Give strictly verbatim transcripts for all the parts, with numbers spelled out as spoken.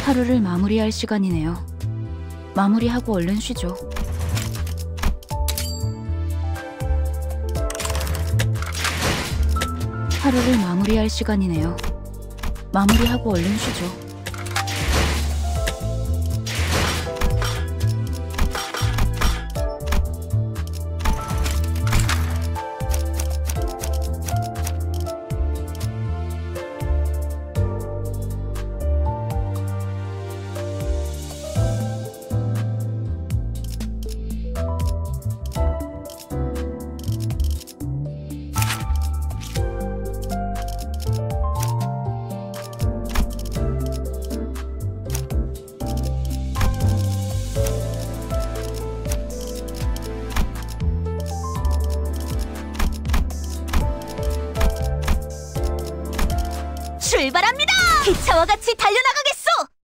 하루를 마무리할 시간이네요. 마무리하고 얼른 쉬죠. 하루를 마무리할 시간이네요. 마무리하고 얼른 쉬죠. 출발합니다! 기차와 같이 달려나가겠소!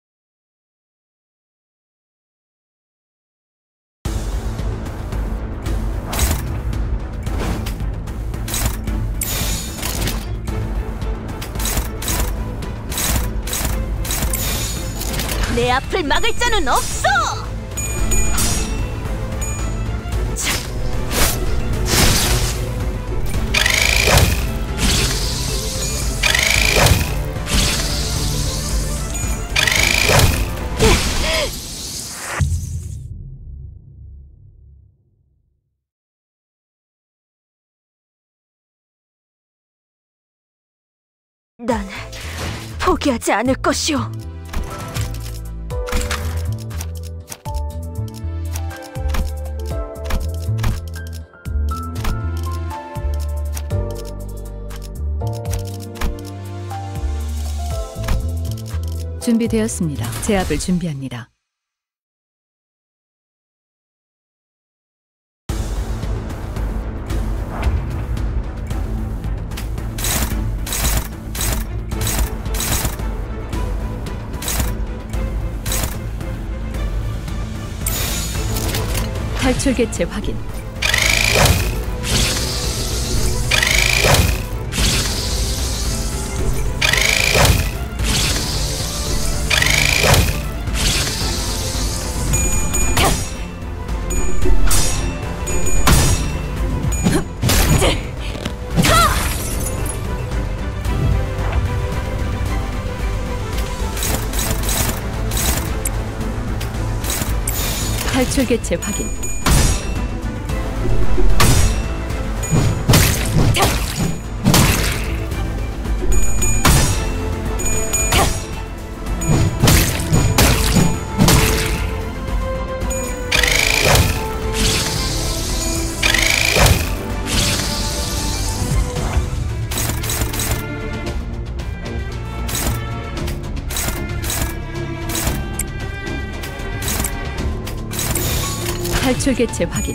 내 앞을 막을 자는 없어! 난 포기하지 않을 것이오. 준비되었습니다. 제압을 준비합니다. 탈출 개체 확인. 탈출 개체 확인. 탈출 개체 확인.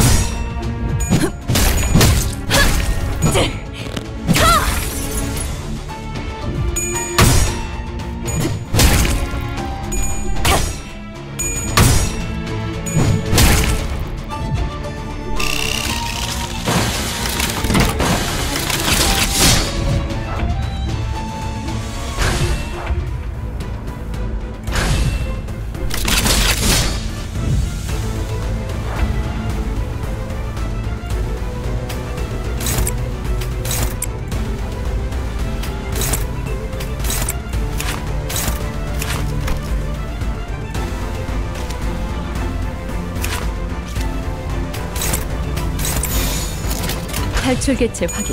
탈출 개체 확인.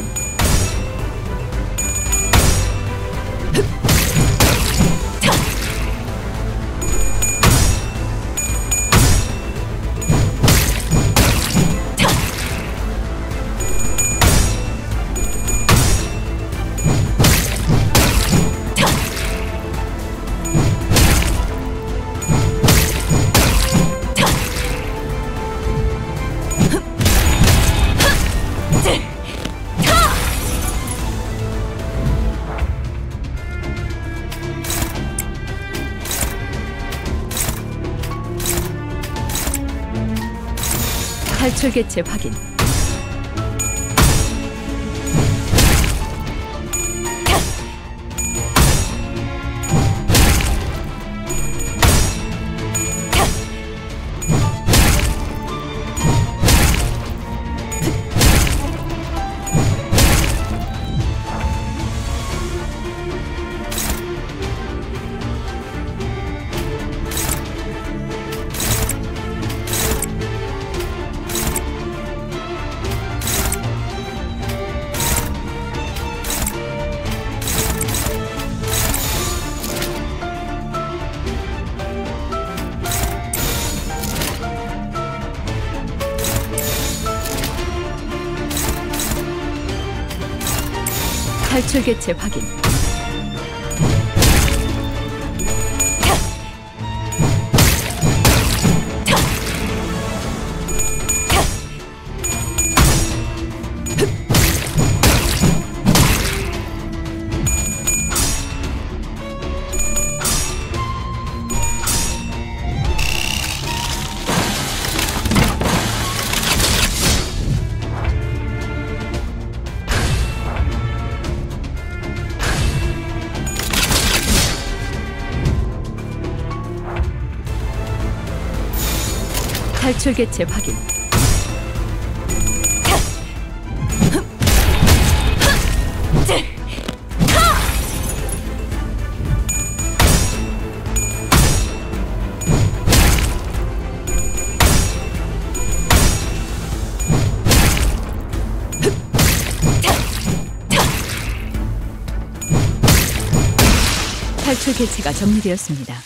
탈출 개체 확인. 탈출 개체 확인. 탈출 개체 확인. 탈출 개체가 정리되었습니다.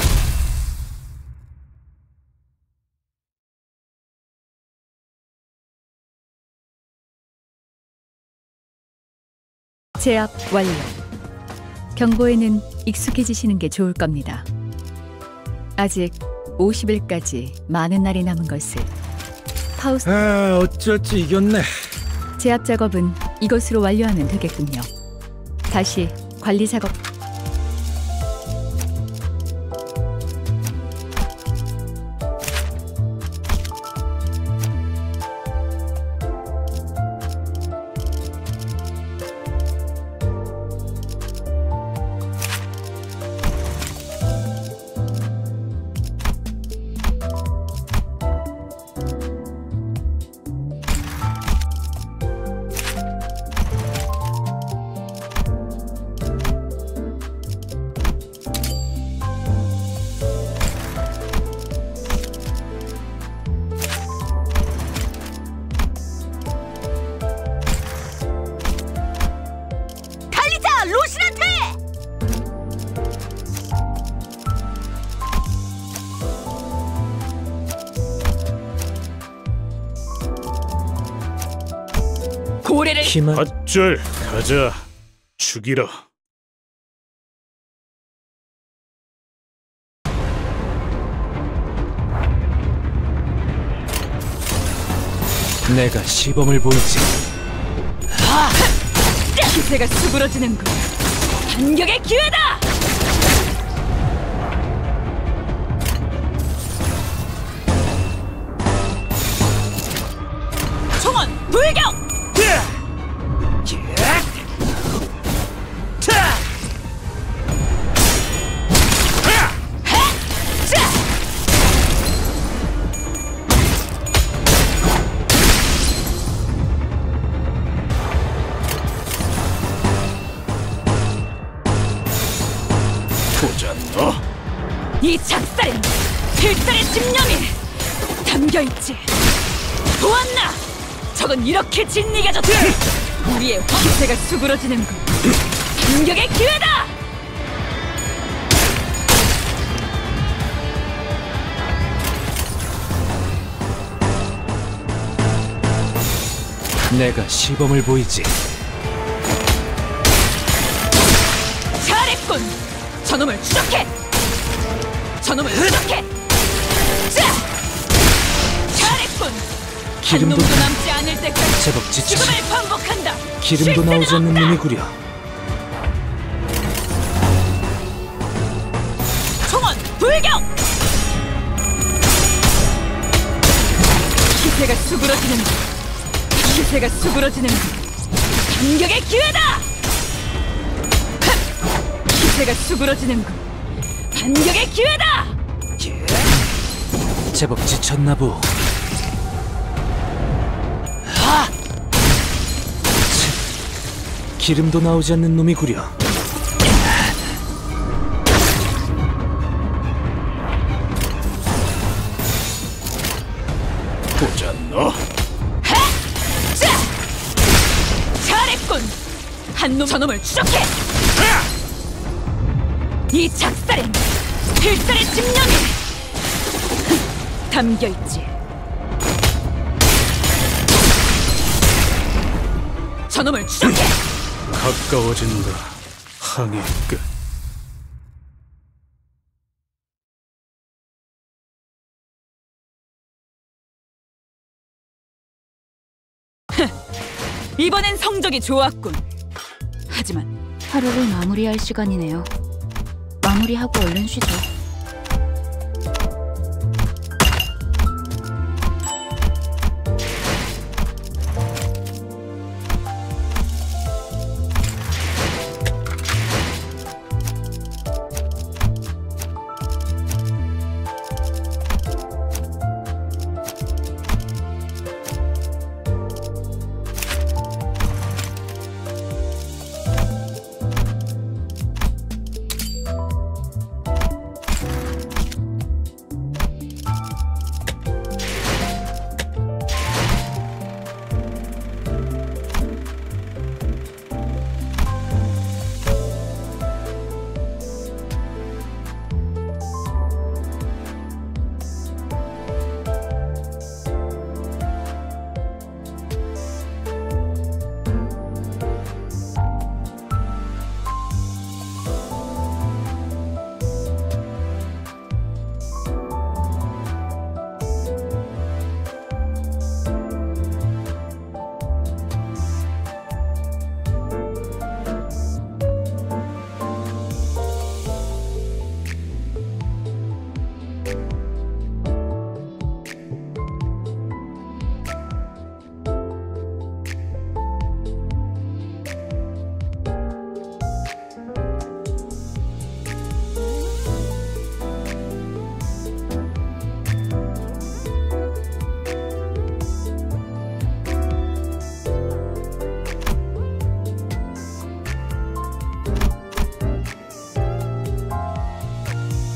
제압 완료. 경보에는 익숙해지시는 게 좋을 겁니다. 아직 오십 일까지 많은 날이 남은 것을. 파우스. 아, 어쩔지 이겼네. 제압 작업은 이것으로 완료하면 되겠군요. 다시 관리 작업. 고래를 힘을 어쩔 가자. 죽이라. 내가 시범을 보이지. 기세가 수그러지는군. 반격의 기회다. 총원 불격. 보자 너. 이 작살엔 필살의 집념이 담겨있지. 보았나? 저건 이렇게 진리가 졌다. 우리의 기세가 수그러지는군. 반격의 기회다. 내가 시범을 보이지. 잘했군. 저놈을 추적해. 저놈을 추적해. 자, 잘했군. 한 기름도 놈도 남지 않을 때까지 제법 지쳐. 죽음을 반복한다. 기름도 쉴 나오지 새는 않는 없다. 놈이 구려. 총원 불격. 기세가 수그러지는 기세가 수그러지는 반격의 기회다. 기세가 수그러지는군. 반격의 기회다. 제법 지쳤나 보. 기름도 나오지 않는 놈이 구려. 보자 너. 자, 잘했군. 한 놈 저놈을 추적해. 이 작살엔 필살의 집념이 담겨있지. 저놈을 추적해. 가까워진다. 항해 끝. 이번엔 성적이 좋았군. 하지만 하루를 마무리할 시간이네요. 마무리하고 얼른 쉬죠.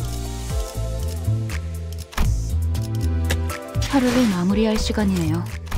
하루를 마무리할 시간이네요.